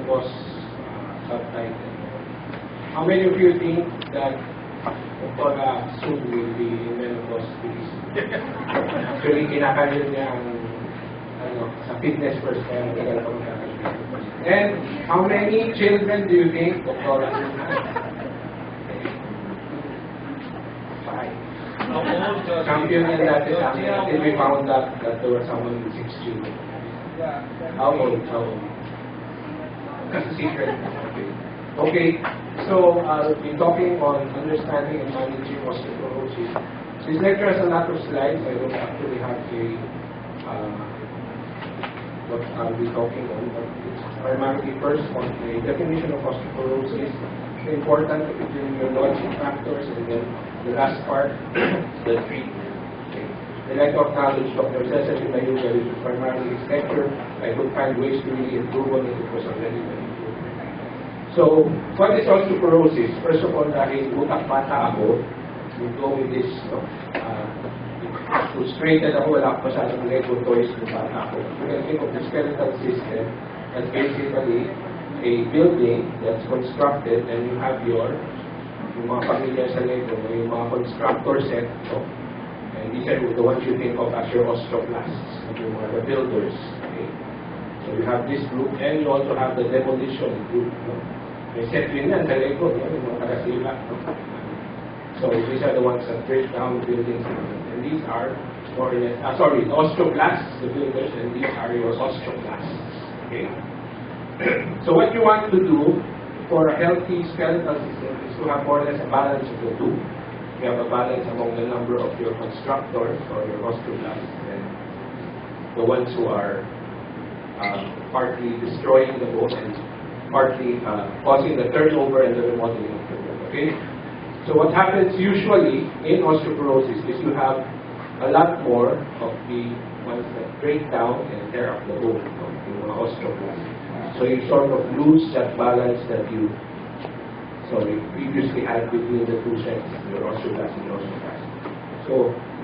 menopause subtitle. How many of you think that soon will be in menopause please? Actually, kinakalit niya ang sa fitness first kaya matagal pa magkakalit. And how many children do you think Dr. Champion yan dati sa amin until we found out that there were someone with 6 children. How old? That's a secret. Okay. So I'll be talking on understanding and managing osteoporosis. This lecture has a lot of slides. I don't actually have what I'll be talking on, but it's primarily first on the definition of osteoporosis, the importance of immunologic factors, and then the last part, the treatment. Okay. I'd like to acknowledge Dr. Cesar Mayuga, which is primarily his lecture. I could find ways to really improve on it. It was already very good. So, what is osteoporosis? First of all, dahil utak bata ako, we go with this, frustrated ako, wala ko masyadong Lego toys kung bata ako. You can think of the skeletal system as basically a building that's constructed and you have yung mga pamilya sa Lego, yung mga constructor set, and these are the ones you think of as your osteoclasts, yung mga builders. Okay? So you have this group, and you also have the demolition group. May set yun yan sa Lego, yung mga tagasila. So these are the ones that break down buildings. And these are more or less, the osteoclasts, the builders, and these are your osteoclasts. Okay? So what you want to do for a healthy skeletal system is to have more or less a balance of the two. You have a balance among the number of your constructors or your osteoclasts and the ones who are partly destroying the bone and partly causing the turnover and the remodeling of the bone. Okay? So what happens usually in osteoporosis is you have a lot more of the ones that break down and tear up the bone, yung mga osteoclasts. So you sort of lose that balance that you previously had between the two sets, your osteoclast and your osteoclast. So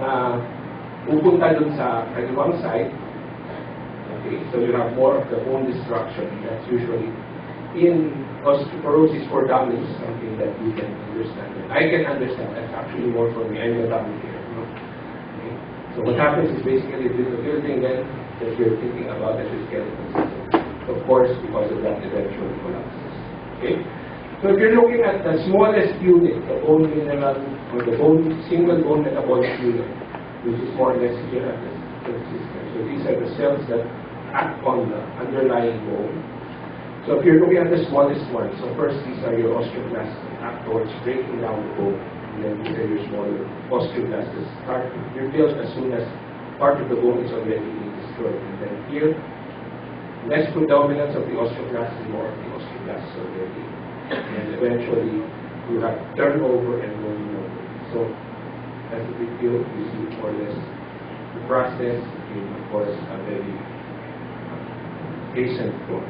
pupunta dun sa kaliwang side. Okay, so you have more of the bone destruction. That's usually in osteoporosis for dummies, something that you can understand. I can understand. That's actually more for me. I'm a dummy here. Okay. So what happens is basically the building then that you're thinking about as your skeletal system. Of course, because of that, eventually collapses. Okay. So if you're looking at the smallest unit, the bone mineral or the single bone metabolic unit, which is more or less here at the system. So these are the cells that act on the underlying bone. So if you're looking at the smallest one, so first these are your osteoclasts that act towards breaking down the bone, and then these are your smaller osteoclasts that start to be built as soon as part of the bone is already being destroyed. And then here, less predominance of the osteoclasts and more of the osteoclasts already. And eventually, you have turnover and bone removal. So as a big deal, you see more or less the process in, of course, a very hastened form.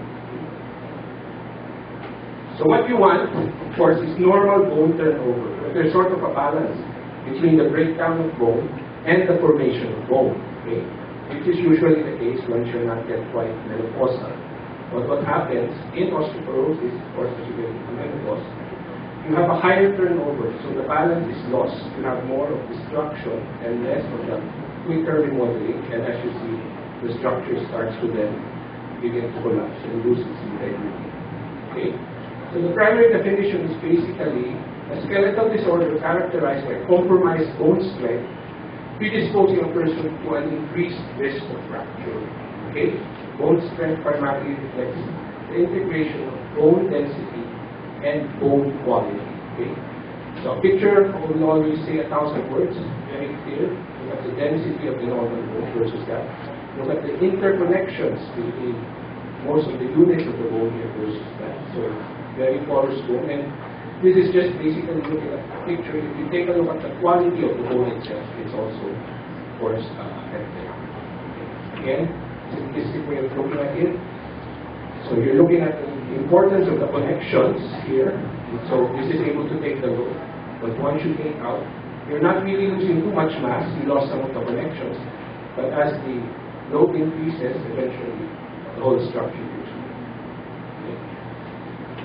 So what you want, of course, is normal bone turnover. But there's sort of a balance between the breakdown of bone and the formation of bone. Okay? Which is usually the case once you're not yet quite menopausal. But what happens in osteoporosis, of course, as you get into menopause, you have a higher turnover, so the balance is lost. You have more of destruction and less of the quicker remodeling, and as you see, the structure starts to then begin to collapse and lose its integrity. Okay? So the primary definition is basically a skeletal disorder characterized by compromised bone strength, predisposing a person to an increased risk of fracture. Okay? Bone strength primarily reflects the integration of bone density and bone quality. Okay? So a picture will always say 1,000 words, very clear. Look at the density of the normal bone versus that. Look at the interconnections between most of the units of the bone here versus that. So very porous bone. And this is just basically looking at the picture. If you take a look at the quality of the bone itself, it's also, of course, affected. Again, simplistic way of looking at it. So you're looking at the importance of the connections here. So this is able to take the load. But once you take out, you're not really losing too much mass. You lost some of the connections. But as the load increases, eventually the whole structure goes. Okay.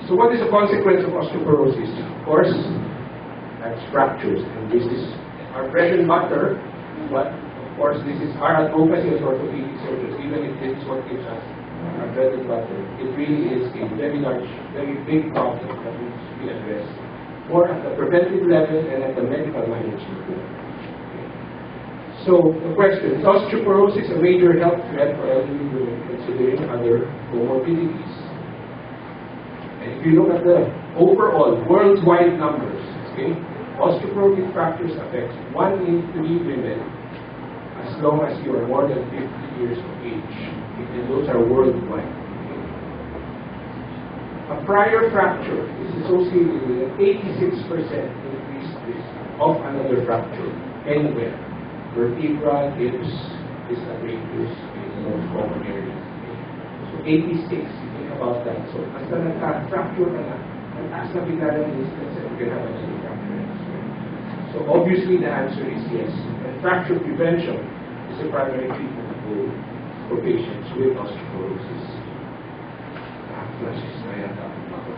So what is the consequence of osteoporosis? Of course, that's fractures. And this is our bread and butter, but of course this is our advocacy as orthopedic surgeons, even if this is what gives us our bread and butter. It really is a very large, very big problem that needs to be addressed, more at the preventive level and at the medical management level. So the question, is osteoporosis a major health threat for elderly women considering other comorbidities? And if you look at the overall worldwide numbers, okay, osteoporotic fractures affect 1 in 3 women as long as you are more than 50 years of age. And those are worldwide. A prior fracture is associated with an 86% increased risk of another fracture anywhere. Vertebral, hips, disadvantages is the most common areas. So 86, think about that. So basta nagka-fracture ka na, nagtaas na bigla ng distance, and you can have another fracture. So obviously the answer is yes. And fracture prevention is a primary treatment goal for patients with osteoporosis. Flashes na yata.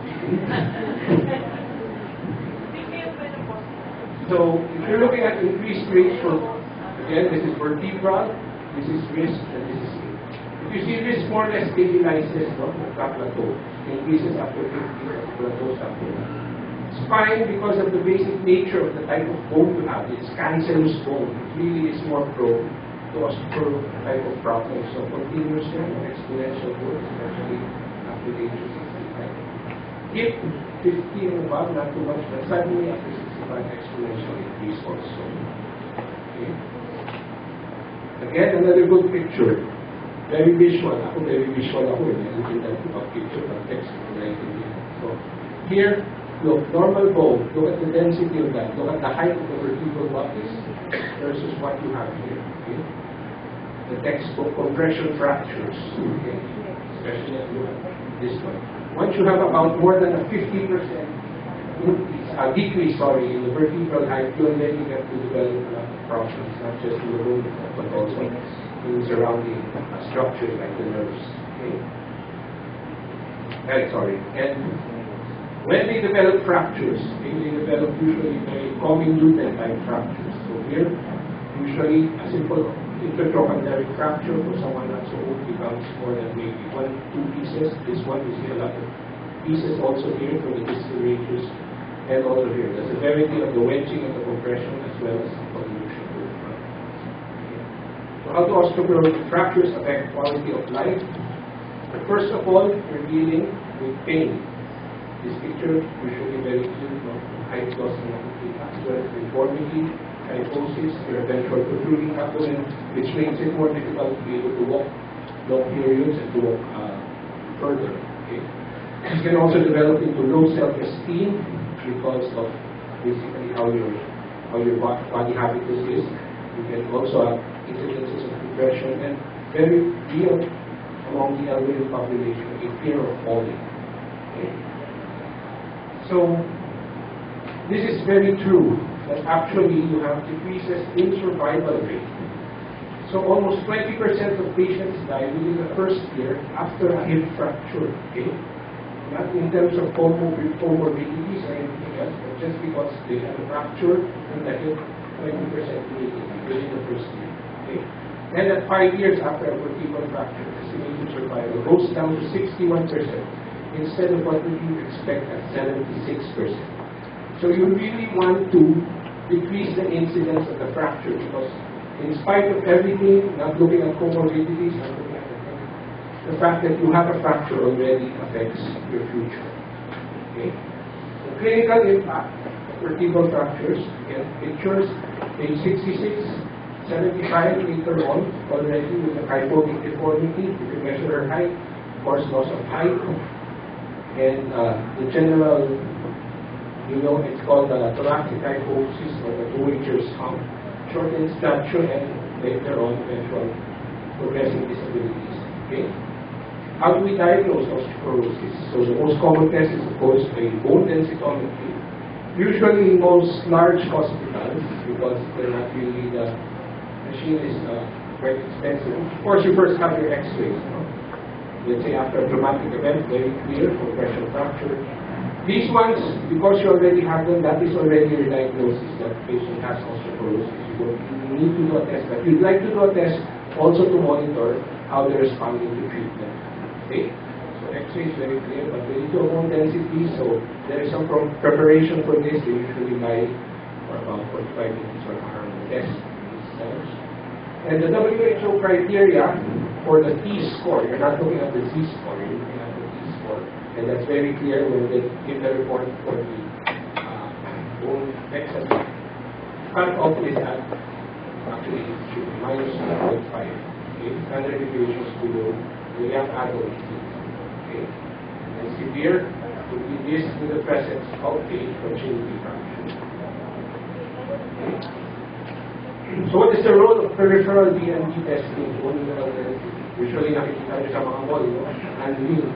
So if you're looking at increased rates for, again, this is vertebral, this is wrist, and this is hip. If you see wrist more or less stabilizes, no, plateau, increases after 50, plateaus after that. Spine, because of the basic nature of the type of bone you have, it's cancerous bone. It really is more prone to osteoporotic type of problem. So continuous and exponential growth, especially after the age of 65. Hip, 50 and above, not too much, but suddenly after 65, exponential increase also. Okay. Again, another good picture. Very visual. Ako very visual ako. Looking at the picture of text. So here, look, normal bone. Look at the density of that. Look at the height of the vertebral bodies versus what you have here. Okay. The textbook compression fractures. Okay. Especially if you look at this one. Once you have about more than a 50% decrease, in the vertebral height, you already get to develop a lot of problems, not just in the bone, but also in surrounding structures like the nerves. Okay. And when they develop fractures, they develop usually very comminuted type fractures. So here, usually a simple intertrochanteric fracture for someone not so old becomes more than maybe 1-2 pieces. This one you see a lot of pieces also here for the distal ranges and also here. The severity of the wedging and the compression as well as the convolution to the front. So how do osteoporotic fractures affect quality of life? But first of all, we're dealing with pain. This picture usually very clear, height loss and as well as deformity, kyphosis, your eventual protruding abdomen, which makes it more difficult to be able to walk long periods and to walk further. Okay. This can also develop into low self-esteem because of basically how your body habitus is. You can also have incidences of depression and very real among the elderly population, a fear of falling. Okay. So this is very true that actually you have decreases in survival rate. So almost 20% of patients die within the first year after a hip fracture. Okay? Not in terms of comorbidities or anything else, but just because they had a fracture in the hip, 20% within the first year. Okay? And at 5 years after a vertebral fracture, estimated survival goes down to 61% instead of what you expect at 76%. So you really want to decrease the incidence of the fracture because in spite of everything, not looking at comorbidities, not looking at the fact that you have a fracture already affects your future. Okay? The clinical impact of vertebral fractures, again, pictures, age 66, 75 later on, already with a kyphotic deformity. You can measure her height, of course, loss of height, and the general, it's called thoracic kyphosis or the Voyager's hump, short in stature, and later on, eventual progressive disabilities. Okay? How do we diagnose osteoporosis? So the most common test is, of course, a bone densitometry. Usually in most large hospitals, because they're not really, the machine is quite expensive. Of course, you first have your x-rays. let's say after a traumatic event, very clear, compression fracture. These ones, because you already have them, that is already your diagnosis that the patient has osteoporosis. You need to do a test, but you'd like to do a test also to monitor how they're responding to treatment. Okay? So X-ray is very clear, but they need to have bone density, so there is some preparation for this. They usually lie for about 45 minutes or an hour on the test. And the WHO criteria for the T-score, you're not looking at the Z-score, you're looking at the T-score. And that's very clear when they give the report for the bone exercise. Cut-off is at, actually, it should be minus 1.5. Okay? Standard deviations below the young adult. Okay? And severe would be this in the presence of a congenital fracture. Okay? So what is the role of peripheral BNP testing? Usually nakikita nyo sa mga mall, and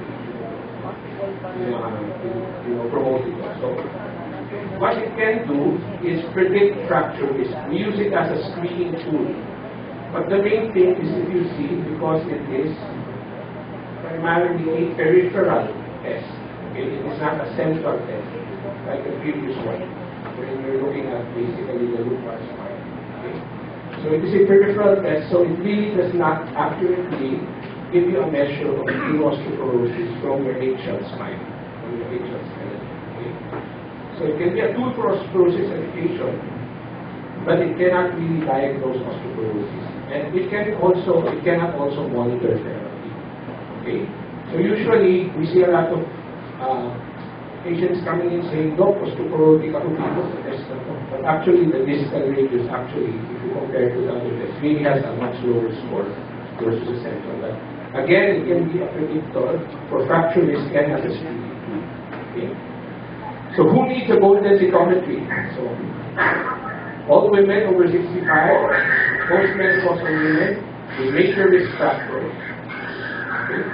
promote it. So what it can do is predict fracture risk. We use it as a screening tool. But the main thing is, if you see, because it is primarily a peripheral test. Okay? It is not a central test like the previous one, when you're looking at basically the lumbar spine. So it is a peripheral test, so it really does not accurately give you a measure of true osteoporosis from your HL spine, from your HL skeleton. Okay? So it can be a tool for osteoporosis education, but it cannot really diagnose osteoporosis. And it cannot also monitor therapy. Okay? So usually we see a lot of patients coming in saying, "Doc, osteoporotic ako dito sa test na to." But actually, the distal radius, actually, if you compare to the other tests, really has a much lower score versus the central. But again, it can be a predictor for fracture risk and as a screening tool. Okay? So who needs a bone densitometry? So all women over 65, most menopausal women with major risk factors. Okay?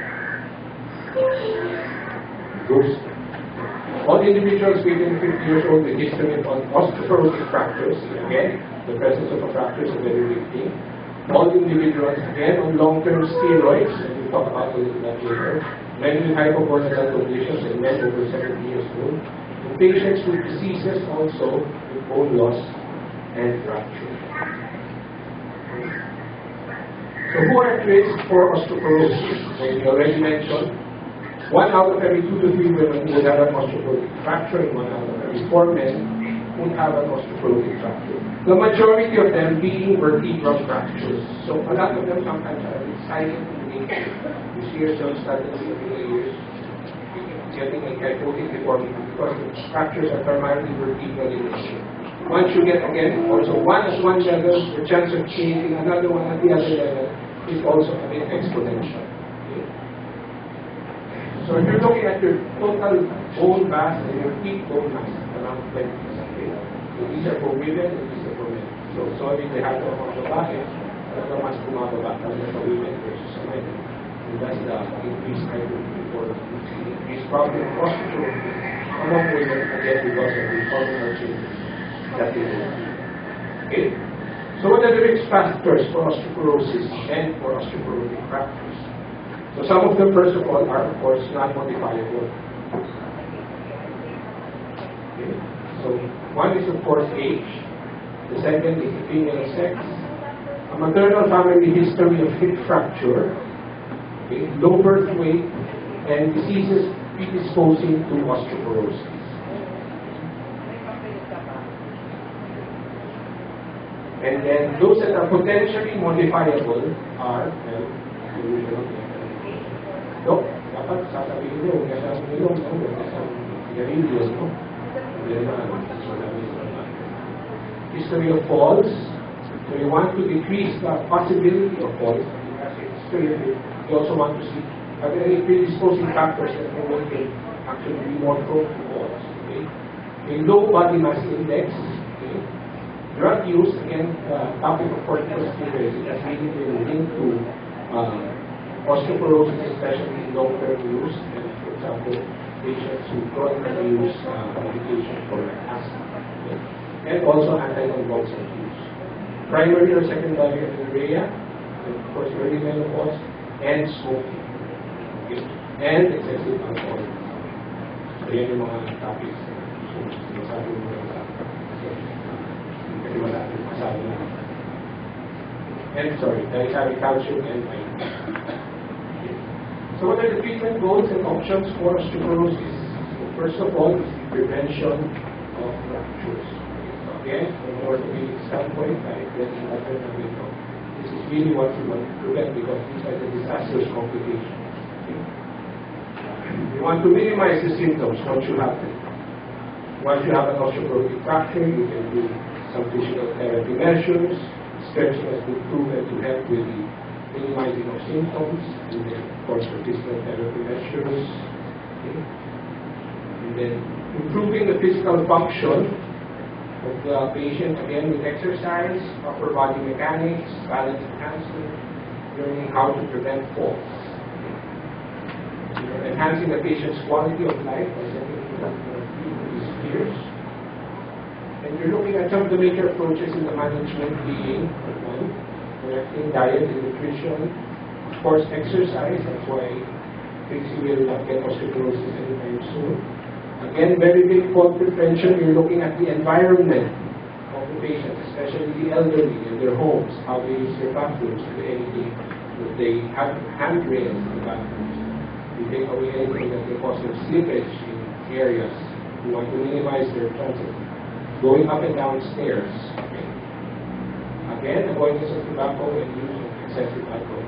All individuals within 50 years old with history of osteoporotic fractures, again, the presence of a fracture is a very big thing. All individuals, again, on long-term steroids, and we'll talk about a little bit later. Men with hypogonadal conditions and men over 70 years old. And patients with diseases also with bone loss and fracture. So who are at risk for osteoporosis? So we already mentioned 1 out of every 2 to 3 women would have an osteoporotic fracture, and 1 out of every 4 men would have an osteoporotic fracture. The majority of them being vertebral fractures. So a lot of them sometimes are silent in nature. You see yourself suddenly over the years getting a kyphotic deformity because the fractures are primarily vertebral in nature. Once you get again, also one at one level, the chance of changing another one at the other level is also a bit exponential. So if you're looking at your total bone mass and your peak bone mass, around 20%. So these are for women and these are for men. So sorry, they have to have a babae, pero mas bumababa talaga sa women versus sa men. And that's the increased hypertrophy for increased problem of osteoporosis among women, again because of the hormonal changes that they do. Okay? So what are the risk factors for osteoporosis and for osteoporotic fractures? So some of them, first of all, are, of course, not modifiable. Okay. So one is, of course, age. The second is the female sex. A maternal family history of hip fracture, okay, low birth weight, and diseases predisposing to osteoporosis. And then those that are potentially modifiable are, Dok, dapat sasabihin nyo, huwag kasang ilong, huwag kasang sigarilyo, no? History of falls. So you want to decrease the possibility of falls. You also want to see, are there any predisposing factors that can make it actually be more prone to falls? Okay? A low body mass index. Okay? Drug use, again, topic of corticosteroids, it has really been linked to osteoporosis, especially in long-term use, and for example, patients who chronically use medication for asthma, okay? And also anticonvulsant use. Primary or secondary amenorrhea, and of course early menopause, and smoking. and excessive alcohol. So yan yung mga topics na sinasabi mo sa kasi wala natin masabi na. And sorry, dietary calcium and vitamin. So what are the treatment goals and options for osteoporosis? First of all, is the prevention of fractures. So again, from an orthopedic standpoint, this is really what we want to prevent because these are the disastrous complications. We want to minimize the symptoms once you have them. Once you have an osteoporotic fracture, you can do some physical therapy measures. Stretching has been proven to help with the minimizing of symptoms, and then, of course, for physical therapy measures. Okay. And then improving the physical function of the patient, again with exercise, upper body mechanics, balance enhancement, learning how to prevent falls. Enhancing the patient's quality of life by sending his peers. And you're looking at some of the major approaches in the management being correcting diet and nutrition, of course exercise, that's why Tracy will not get osteoporosis anytime soon. Again, very big fault prevention, you're looking at the environment of the patient, especially the elderly in their homes, how they use their bathrooms, if anything, if they have handrails in the bathrooms. You take away anything that may cause them slippage in areas. You want to minimize their chances going up and down stairs. Okay. Again, avoidance of tobacco and use of excessive alcohol.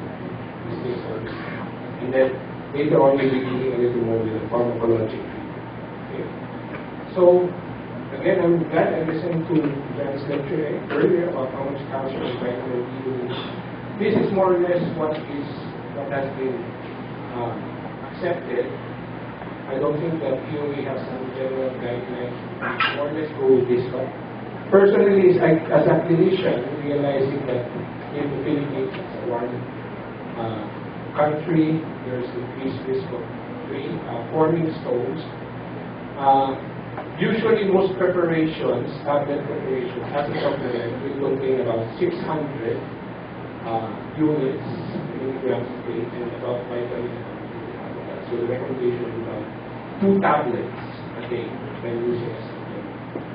And then later on we'll be dealing a little more with the pharmacology. Okay. So again, I'm glad I listened to John's lecture earlier about how much calcium and vitamin D you need. This is more or less what has been accepted. I don't think that we have some general guidelines more or less go with this one. Personally, as a clinician, realizing that in the Philippines, as one country, there's increased risk of forming stones. Usually, most preparations, tablet preparations, as a supplement, will contain about 600 units, milligrams a day, and about vitamins. So the recommendation is about 2 tablets a day when using a supplement.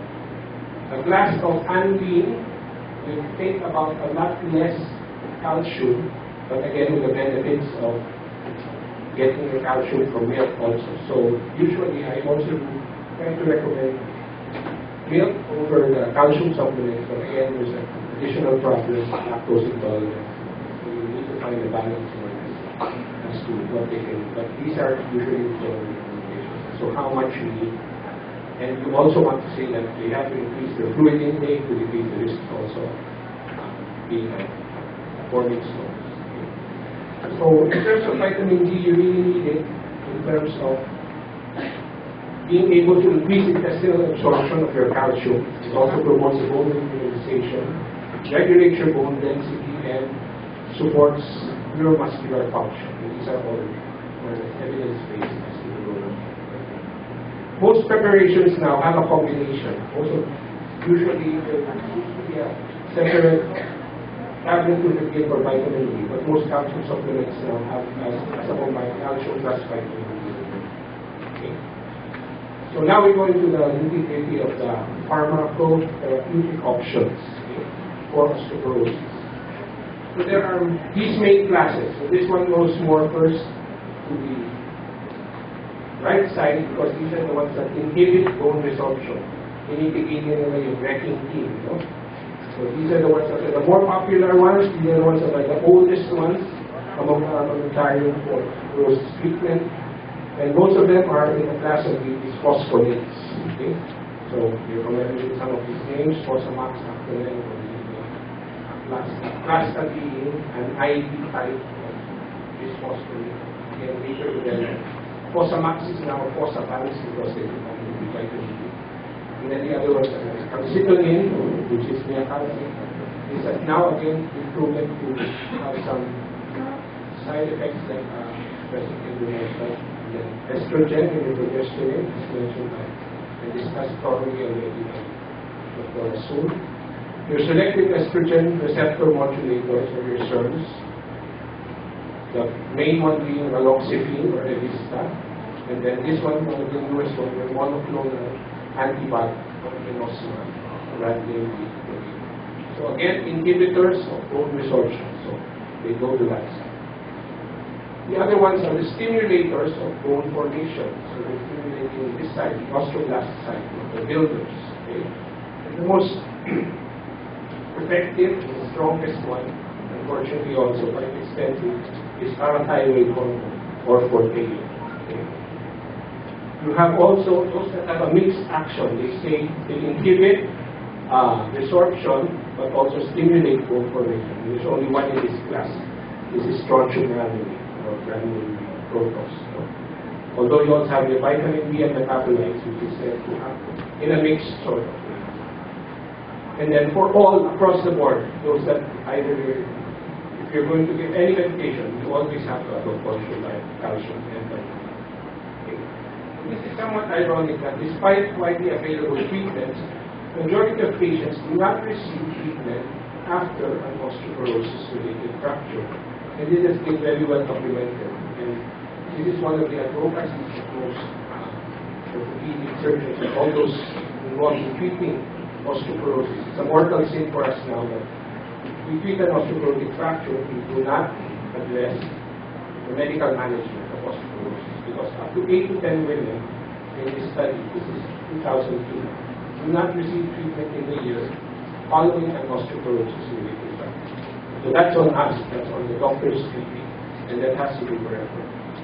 A glass of Anlin will take about a lot less calcium, but again with the benefits of getting the calcium from milk also. So usually I also try to recommend milk over the calcium supplement, but again there's an additional problem, lactose intolerance. So you need to find a balance as to what they can, but these are usually the recommendations. So how much you need. And you also want to say that they have to increase their fluid intake to decrease the risk also being forming stones. So in terms of vitamin D, you really need it in terms of being able to increase intestinal absorption of your calcium. It also promotes bone mineralization, regulates your bone density, and supports neuromuscular function. These are all evidence-based as to the role of most preparations now have a combination. Also, usually there used to be a separate tablet to give for vitamin D, but most calcium supplements now have as a combined calcium plus vitamin D. Okay. So now we go into the nitty-gritty of the pharmacotherapeutic options for osteoporosis. So there are these main classes. So this one goes more first to the right side because these are the ones that inhibit bone resorption. Initiating yung wrecking team. No? So these are the ones that are the more popular ones. These are the ones that are the oldest ones among the armamentarium for osteoporosis treatment. And most of them are in the class of these phosphonates. Okay? So you're familiar with some of these names, Fosamax, Actolen, or Plastatin, an IV type of bisphosphonate. Again, later to them. Fosamax is now Fosavans because they become vitamin D. And then the other ones are calcitonin, which is neacalcin, is now again proven to have some side effects like present in the lifestyle. Then estrogen and progesterone is mentioned by and discussed thoroughly already by Dr. Rasul. Your selective estrogen receptor modulators or your SERMs, The main one being raloxifene or Revista, and then this one, one of the newest one, the monoclonal antibody, denosumab, brand name. So again, inhibitors of bone resorption, so they go to that side. The other ones are the stimulators of bone formation, so they're stimulating this side, the osteoblast side, the builders. Okay? And the most effective, the strongest one, unfortunately also quite expensive, is parathyroid hormone, or Forteo. Okay? You have also those that have a mixed action. They say they inhibit resorption, but also stimulate bone formation. There's only one in this class. This is strontium granulate, or granule protos. So, although you also have the vitamin B and metabolites, which is said to have in a mixed sort of way. And then for all across the board, those that either if you're going to give any medication, you always have to have a portion like calcium and vitamin. Okay. This is somewhat ironic that despite widely available treatments, majority of patients do not receive treatment after an osteoporosis-related fracture. And this has been very well documented. And this is one of the advocacies of most orthopedic surgeons and all those involved in treating osteoporosis. It's a mortal sin for us now that we treat an osteoporotic fracture, we do not address the medical management of osteoporosis. Because up to 8 to 10 women in this study, this is 2002, do not receive treatment in the year following an osteoporosis-related fracture. So that's on us, that's on the doctor's treating, and that has to be forever.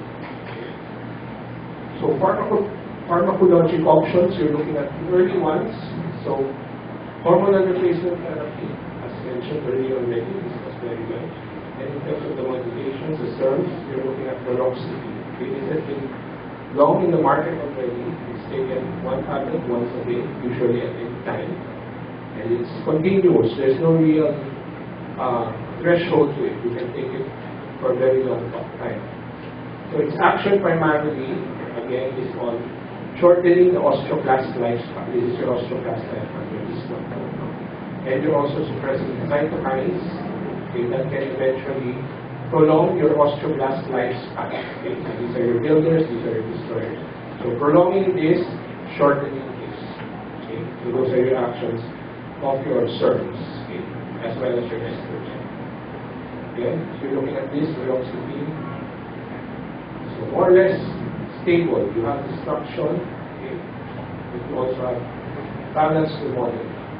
So pharmacologic options, you're looking at the early ones. So hormonal replacement therapy, as mentioned earlier already, this was very well. And in terms of the modifications, the SERMs, you're looking at raloxifene. This has been long in the market already. It's taken one tablet once a day, usually at any time. And it's continuous. There's no real threshold to it. You can take it for a very long time. So its action primarily, again, is on shortening the osteoclast lifespan. This is your osteoclast lifespan. This one. And you're also suppressing cytokines, okay, that can eventually prolong your osteoblast lifespan. Okay? So these are your builders, these are your destroyers. So prolonging this, shortening this. Okay? So those are your actions of your SERMs, okay, as well as your esters. Okay? So you're looking at this, raloxifene. So more or less stable. You have destruction, okay, but you also have balance to model.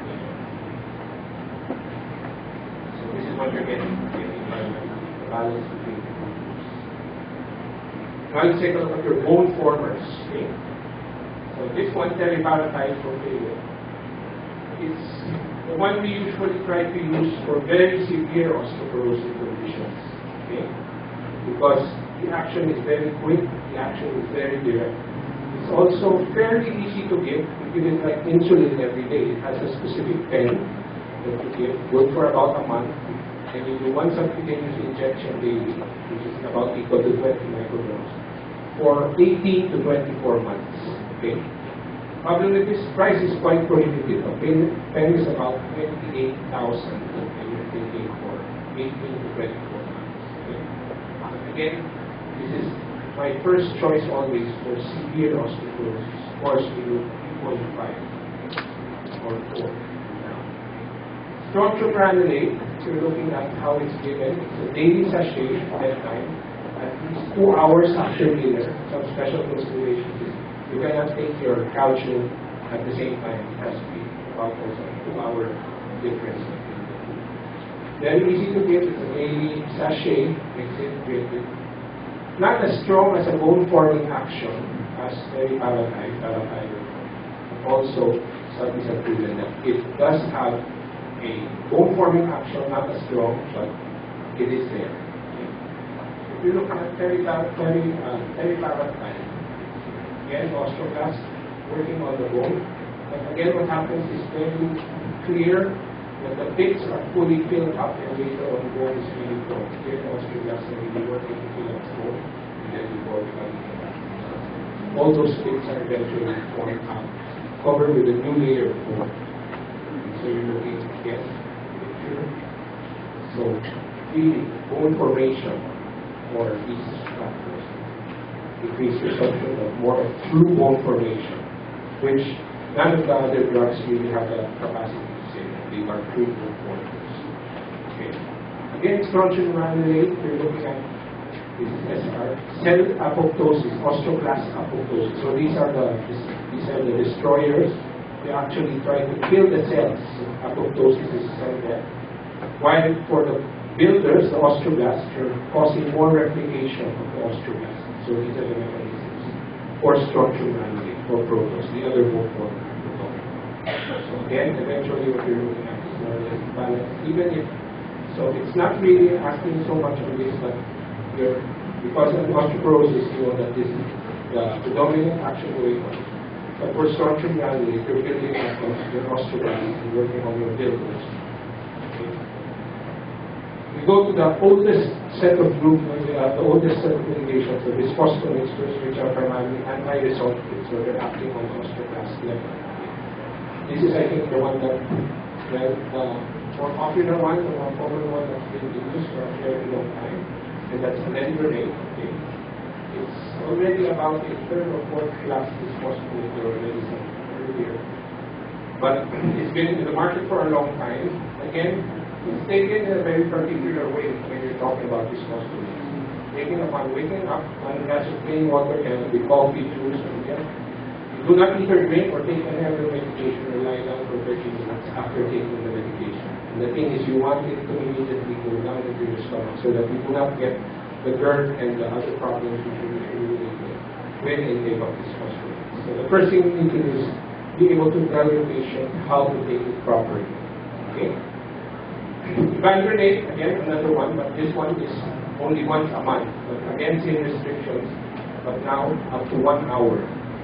So this is what you're getting the balance between the two. Now let's take a look at your bone formers. Okay? So this one, teriparatide Forteo, is the one we usually try to use for very severe osteoporosis conditions. Okay? Because the action is very quick, the action is very direct. It's also fairly easy to give. You give it like insulin every day. It has a specific pen that you give, good for about a month, and you do one subcutaneous injection daily, which is about equal to 20 micrograms, for 18 to 24 months. Okay? Problem with this price is quite prohibitive. A pen is about 28,000, okay, you're thinking for 18 to 24 months. Okay? Again, this is my first choice always for severe osteoporosis. Of course, we will 3.5 or 4 now. Strontium granulate, so you're looking at how it's given. It's a daily sachet at that time. At least 2 hours after dinner. Some special considerations is you cannot take your calcium at the same time. It has to be about also a 2-hour difference. Very easy to give. It's a daily sachet. Mix it with not as strong as a bone-forming action as teriparatide. Also, studies have proven that it does have a bone-forming action, not as strong, but it is there. Okay. If you look at teriparatide, again, osteoclast working on the bone. But again, what happens is very clear that the pits are fully filled up and later on the bone is really grown. Here, osteoclast are really working to fill up the bone, and then the bone becomes all those pits are eventually formed out, covered with a new layer of bone. So you're looking again, picture. So really, bone formation more of these factors. Decreased resorption of more of true bone formation, which none of the other drugs really have the capacity to say that they are true bone formers. Okay. Again, strontium granulate, we're looking at this is SR, cell apoptosis, osteoclast apoptosis. So these are the destroyers. They actually try to kill the cells. Apoptosis is cell death. While for the builders, the osteoblasts, are causing more replication of the osteoblasts. So these are the mechanisms for strontium granulate, for protos, the other bone former. So again, eventually what you're looking at is more or less balance. Even if, so it's not really asking so much on this, but because of osteoporosis, you know that this is the dominant action going on. But for strontium granulate, you're building up on your osteoblasts and working on your builders. Okay. We go to the oldest set of group, the oldest set of medications, the bisphosphonates, which are primarily anti-resorptive, so they're acting on osteoblast level. This is, I think, the one that, well, the more popular one, the more common one that's been used for a very long time, and that's alendronate. Okay. It's already about a third or fourth class bisphosphonate already earlier. But it's been in the market for a long time. Again, it's taken in a very particular way when you're talking about bisphosphonates. Taken upon waking up, one glass of plain water can be coffee, juice, and yeah. Do not either drink or take any other medication or lie down for 30 minutes after taking the medication. And the thing is, you want it to immediately go down into your stomach so that you do not get the GERD and the other problems which you usually get when you take up this phosphorus. So the first thing you need to do is be able to tell your patient how to take it properly. Okay? Valgranate, again, another one, but this one is only once a month. But again, same restrictions, but now up to 1 hour.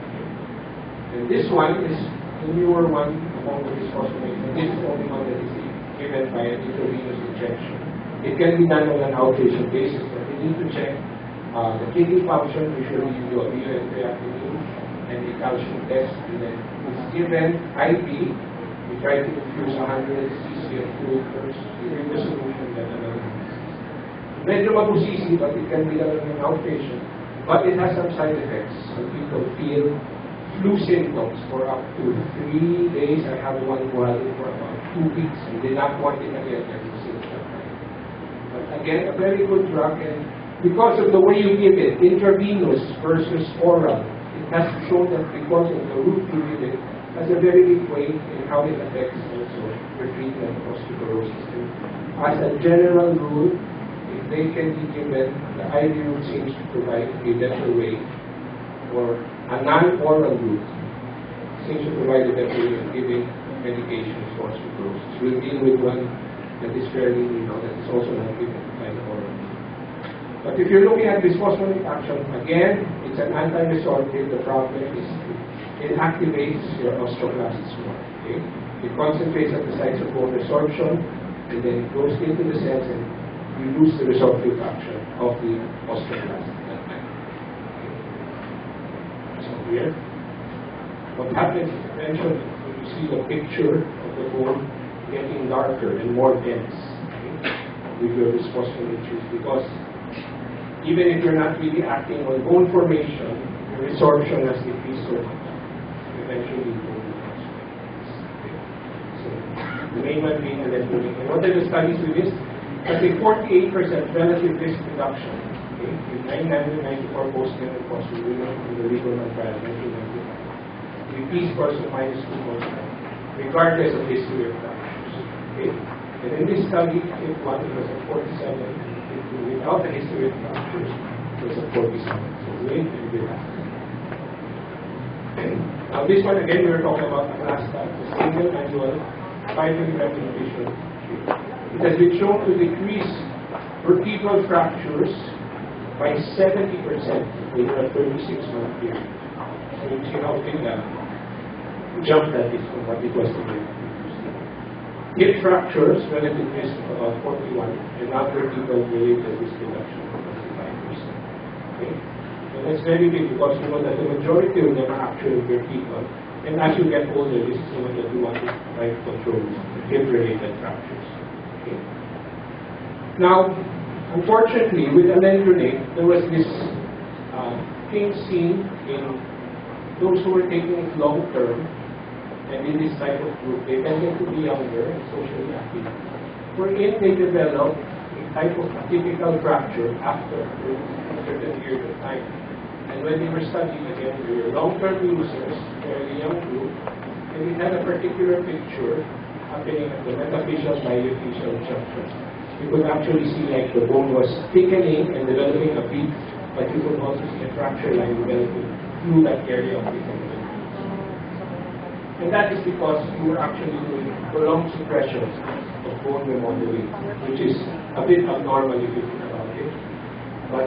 And this one is the newer one among the bisphosphonates, and this is the only one that is given by an intravenous injection. It can be done on an outpatient basis, but you need to check the kidney function. Usually you do a BUN creatinine and a calcium test, and then it's given IV. We try to infuse 100 cc of fluid first during the solution, then another 100 cc. Medyo mabusisi, but it can be done on an outpatient. But it has some side effects. Some people feel flu symptoms for up to 3 days. I have one who had it for about 2 weeks and did not want it again every single time. But again, a very good drug, and because of the way you give it, intravenous versus oral, it has shown that because of the route you give it, has a very big weight in how it affects also your treatment of osteoporosis. As a general rule, if they can be given, the IV route seems to provide a better way, or a non-oral route seems to provide a better way of giving medications for osteoporosis. We'll deal with one that is fairly new, that is also not given by the oral route. But if you're looking at bisphosphonate action, again, it's an anti-resorptive. The problem is it activates your osteoclasts more. Okay? It concentrates at the sites of bone resorption, and then it goes into the cells, and you lose the resorptive action of the osteoclast at that time. Okay. So here, what happens is eventually when you see the picture of the bone getting darker and more dense, okay, with your bisphosphonate use, because even if you're not really acting on bone formation, your resorption has decreased so much. Eventually, bone becomes okay. So the main one being alendronate. And what are the studies with this? Has a 48% relative risk reduction. Okay, with 994 post-menopause women in the Lieberman trial, 1995. With p-scores of -2.9, regardless of history of fractures. Okay, and in this study, if one was at 47, without the history of fractures, it was at 47. So way to be last. Now this one again, we were talking about the last time, the single annual 5 mg inhibition. It has been shown to decrease vertebral fractures by 70% over a 36-month period. So you see how big that jump that is from what it was today. Hip fractures, relative risk of about 41, and non-vertebral related risk reduction of 25%. Okay? And that's very big because you know that the majority of them are actually vertebral. And as you get older, this is the one that you want to try to control, hip-related fractures. Okay. Now, Unfortunately, with alendronate, there was this thing seen in those who were taking it long term, and in this type of group, they tended to be younger and socially active, wherein they developed a type of atypical fracture after a certain period of time. And when they were studying again, they were long-term users, fairly young group, and it had a particular picture happening at the metaphyseal biophyseal junction. You could actually see like the bone was thickening and developing a peak, but you could also see a fracture line developing through that area of the convolution. And that is because you were actually doing prolonged suppression of bone remodeling, which is a bit abnormal if you think about it. But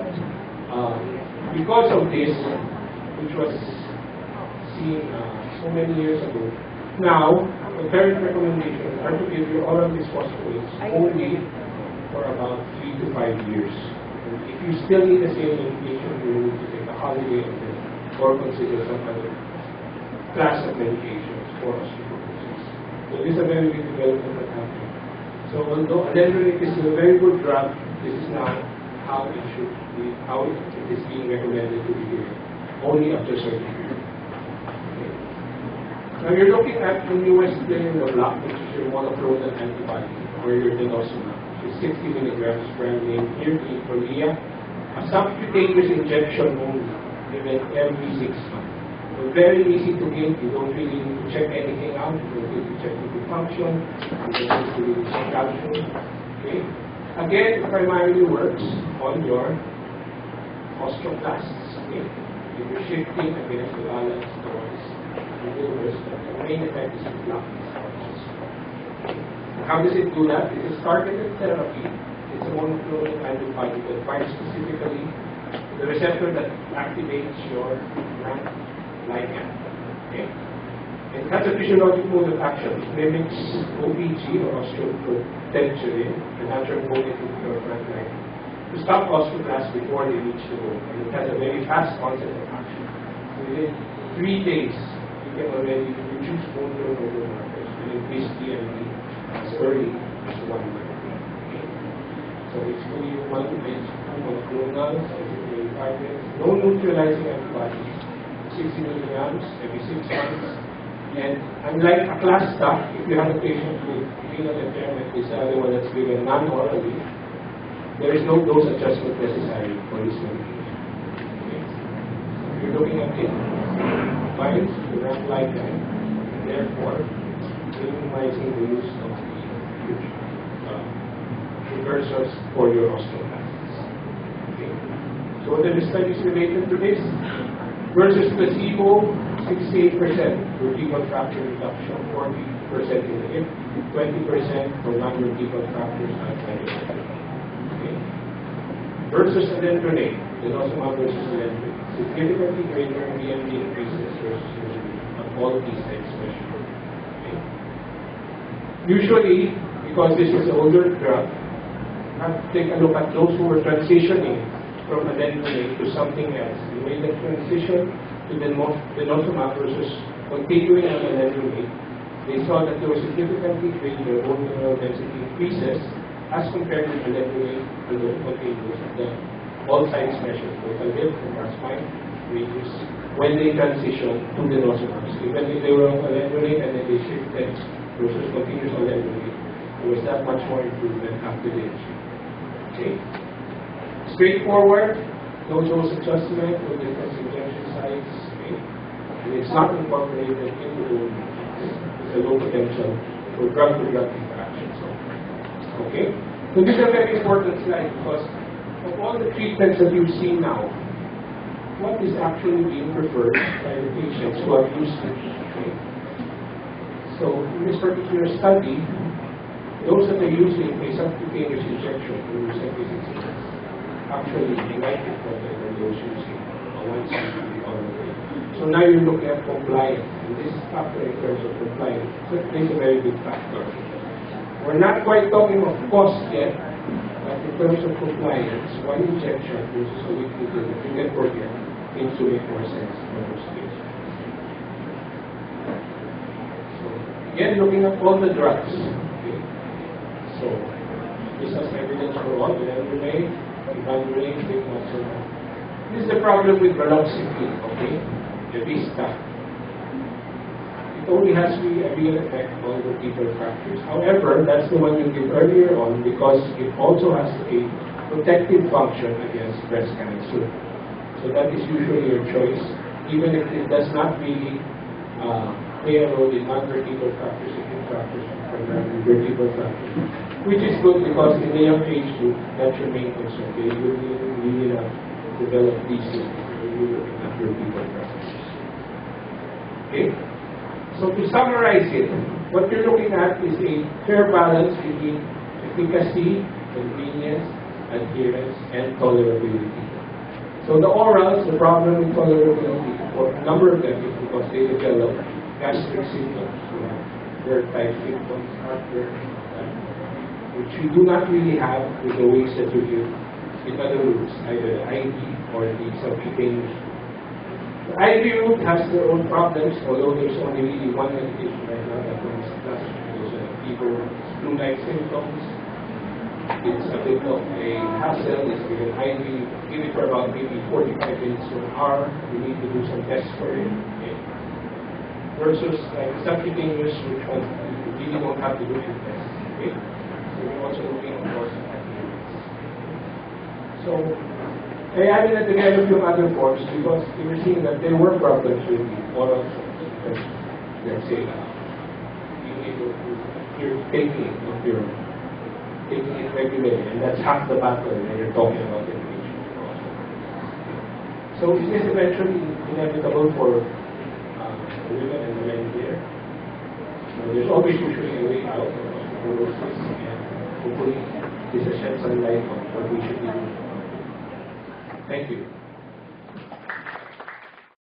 because of this, which was seen so many years ago, now the current recommendations are to give you oral bisphosphonate only for about 3 to 5 years. And if you still need the same medication, you need to take a holiday and then, or consider some other class of medications for osteoporosis. So this is a very big development that happened. So although alendronate is a very good drug, this is now how it should be, how it is being recommended to be given, only after surgery. Okay. Now you're looking at the newest thing in the block, which is your monoclonal antibody, or your denosumab, which is 60 milligrams brand name here in Korea. A subcutaneous injection only, given every 6 months. So very easy to give. You don't really need to check anything out. You don't need to check the function. You don't need to really check calcium. Okay. Again, it primarily works on your osteoclasts. Okay. If you're shifting against the balance towards the universe, the main effect is to block these forces. How does it do that? It is targeted therapy. It's a monoclonal antibody that binds specifically to the receptor that activates your RANK ligand. Okay? It has a physiologic mode of action. It mimics OPG or osteoprotectin, the natural molecule of your RANK ligand, to stop osteoclasts before they reach the bone. And it has a very fast onset of action. Within 3 days, you can already reduce bone turnover markers and increase TMD as early as 1 month. So it's fully human-based monoclonal, no neutralizing antibodies, 60 milligrams every 6 months. And unlike a class stuff, if you have a patient with renal impairment, this is the one that's given non-orally, there is no dose adjustment necessary for this medication. Okay. So you're looking at it, binds to that ligand, therefore minimizing the use of the precursors for your osteoclasts. Okay. So what are the studies related to this? Versus placebo, 68% vertebral fracture reduction, 40% in the hip, 20% for non-vertebral fractures outside the hip. Okay. Versus alendronate, denosumab versus alendronate, significantly greater BMD increases versus surgery on all these expressions. Okay. Usually, because this is an older drug, have to take a look at those who were transitioning from alendronate to something else. You made the transition to denosumab versus continuing on alendronate. They saw that there was significantly greater bone mineral density increases as compared with alendronate alone continuous at the all sides measures, total hip, and spine, ranges, when they transitioned to denosumab. So even if they were on alendronate and then they shifted versus continuous alendronate, there was that much more improvement after the injection. Okay? Straightforward, no dose adjustment with different injection sites, okay? And it's not incorporated into the wound. It's a low potential for drug-to-drug interactions. Okay? So these are very important slides because of all the treatments that you've seen now, what is actually being preferred by the patients who have used it. Okay? So in this particular study, those that are using a subcutaneous injection for every 6 months actually they like it better than those using a once weekly oral. So now you're looking at compliance, and this factor in terms of compliance, so it plays a very big factor. We're not quite talking of cost yet, but in terms of compliance, one injection versus a weekly pill that you get for year seems to make more sense for most patients. So again, looking at all the drugs. Okay. So this has evidence so on, evaluate, take not so on. This is the problem with raloxifene, okay? The Vista. It only has a real effect on vertebral fractures. However, that's the one you give earlier on because it also has a protective function against breast cancer. So that is usually your choice, even if it does not really play a role in non-vertebral fractures, it can fractures primarily vertebral fractures, which is good because in the young age group, that's your main concern. Okay? You really not develop these things. You're looking at vertebral fractures. Okay? So to summarize it, what you're looking at is a fair balance between efficacy, convenience, adherence, and tolerability. So the orals, the problem with tolerability for a number of them is because they develop gastric symptoms, GERD-type symptoms, heartburn, which you do not really have with the ways that you give in other routes, either IV or the subcutaneous. The IV route has their own problems, although there's only really one medication right now that works plus because people with flu-like symptoms. It's a bit of a hassle. It's given IV. Give it for about maybe 45 minutes to an hour. You need to do some tests for it. Okay. Versus subcutaneous, which one you really don't have to do your tests. Okay. So we're also looking, of course, at adherence. So I added it together with other forms because we were seeing that there were problems with the oral forms because let's say being able to you're taking it if you're taking it regularly, and that's half the battle when you're talking about education. So is this eventually inevitable for the women and the men here? So there's always usually a way out of osteoporosis, and hopefully this has shed some light on what we should be doing. Thank you.